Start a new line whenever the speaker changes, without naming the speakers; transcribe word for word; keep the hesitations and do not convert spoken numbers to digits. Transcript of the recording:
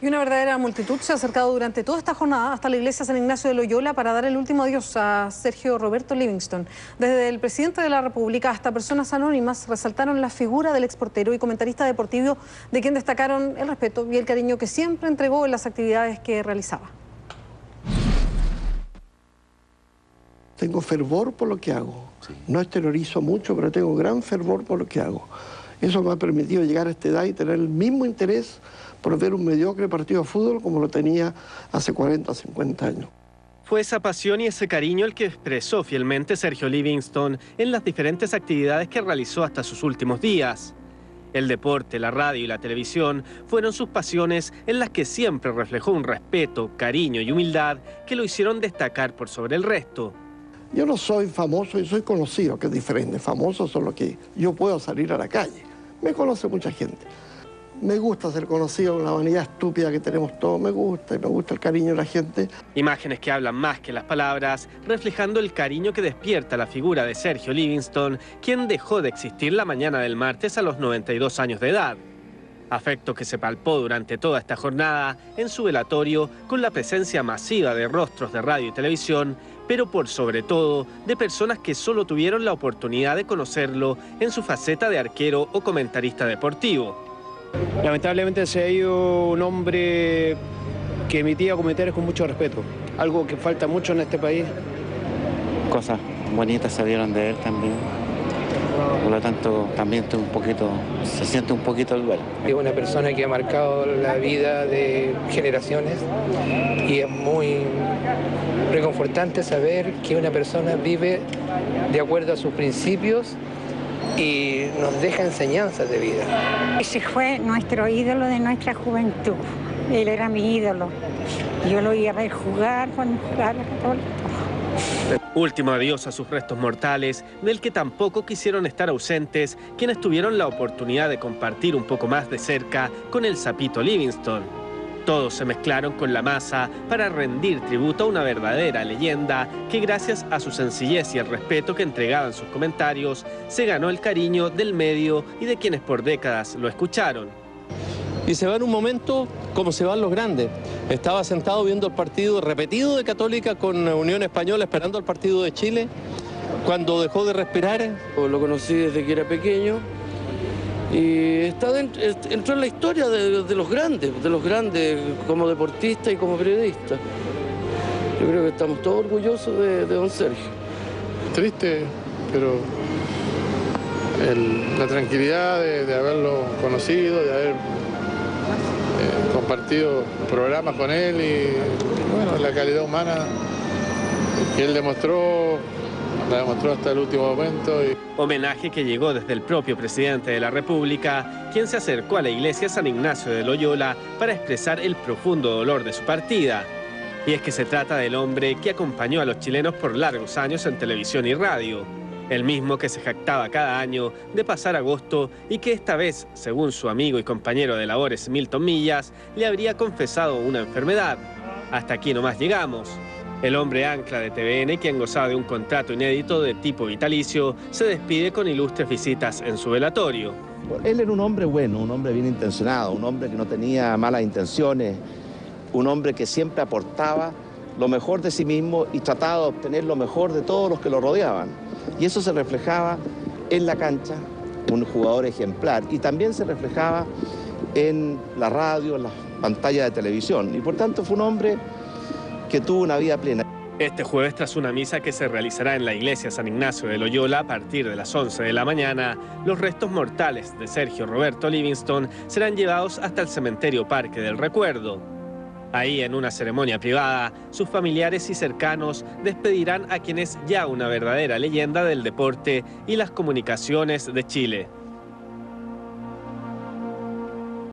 Y una verdadera multitud se ha acercado durante toda esta jornada hasta la iglesia San Ignacio de Loyola para dar el último adiós a Sergio Roberto Livingstone. Desde el presidente de la República hasta personas anónimas resaltaron la figura del exportero y comentarista deportivo, de quien destacaron el respeto y el cariño que siempre entregó en las actividades que realizaba.
Tengo fervor por lo que hago. Sí. No exteriorizo mucho, pero tengo gran fervor por lo que hago. Eso me ha permitido llegar a esta edad y tener el mismo interés por ver un mediocre partido de fútbol como lo tenía hace cuarenta, cincuenta años.
Fue esa pasión y ese cariño el que expresó fielmente Sergio Livingstone en las diferentes actividades que realizó hasta sus últimos días. El deporte, la radio y la televisión fueron sus pasiones en las que siempre reflejó un respeto, cariño y humildad que lo hicieron destacar por sobre el resto.
Yo no soy famoso, yo soy conocido, que es diferente. Famoso son los que yo puedo salir a la calle. Me conoce mucha gente. Me gusta ser conocido, la vanidad estúpida que tenemos todos, me gusta, y me gusta el cariño de la gente.
Imágenes que hablan más que las palabras, reflejando el cariño que despierta la figura de Sergio Livingstone, quien dejó de existir la mañana del martes a los noventa y dos años de edad. Afecto que se palpó durante toda esta jornada en su velatorio con la presencia masiva de rostros de radio y televisión, pero por sobre todo de personas que solo tuvieron la oportunidad de conocerlo en su faceta de arquero o comentarista deportivo.
Lamentablemente se ha ido un hombre que emitía comentarios con mucho respeto, algo que falta mucho en este país.
Cosas bonitas se vieron de él también. Por lo tanto, también estoy un poquito, se siente un poquito el duelo.
Es una persona que ha marcado la vida de generaciones y es muy reconfortante saber que una persona vive de acuerdo a sus principios y nos deja enseñanzas de vida.
Ese fue nuestro ídolo de nuestra juventud. Él era mi ídolo. Yo lo iba a ver jugar cuando jugaba la Católica.
Último adiós a sus restos mortales, del que tampoco quisieron estar ausentes quienes tuvieron la oportunidad de compartir un poco más de cerca con el Sapito Livingstone. Todos se mezclaron con la masa para rendir tributo a una verdadera leyenda que, gracias a su sencillez y el respeto que entregaba en sus comentarios, se ganó el cariño del medio y de quienes por décadas lo escucharon.
Y se va en un momento como se van los grandes. Estaba sentado viendo el partido repetido de Católica con Unión Española, esperando el partido de Chile, cuando dejó de respirar.
Lo conocí desde que era pequeño y está dentro, entró en la historia de, de los grandes, de los grandes como deportista y como periodista. Yo creo que estamos todos orgullosos de, de don Sergio.
Triste, pero el, la tranquilidad de, de haberlo conocido, de haber eh, compartido programas con él y bueno, la calidad humana que él demostró, la demostró hasta el último momento. Y...
Homenaje que llegó desde el propio presidente de la República, quien se acercó a la iglesia San Ignacio de Loyola para expresar el profundo dolor de su partida. Y es que se trata del hombre que acompañó a los chilenos por largos años en televisión y radio. El mismo que se jactaba cada año de pasar agosto y que esta vez, según su amigo y compañero de labores Milton Millas, le habría confesado una enfermedad. Hasta aquí nomás llegamos. El hombre ancla de T V N, quien gozaba de un contrato inédito de tipo vitalicio, se despide con ilustres visitas en su velatorio.
Él era un hombre bueno, un hombre bien intencionado, un hombre que no tenía malas intenciones, un hombre que siempre aportaba lo mejor de sí mismo y trataba de obtener lo mejor de todos los que lo rodeaban. Y eso se reflejaba en la cancha, un jugador ejemplar, y también se reflejaba en la radio, en las pantallas de televisión. Y por tanto fue un hombre que tuvo una vida plena.
Este jueves, tras una misa que se realizará en la iglesia San Ignacio de Loyola a partir de las once de la mañana, los restos mortales de Sergio Roberto Livingstone serán llevados hasta el cementerio Parque del Recuerdo. Ahí, en una ceremonia privada, sus familiares y cercanos despedirán a quien es ya una verdadera leyenda del deporte y las comunicaciones de Chile.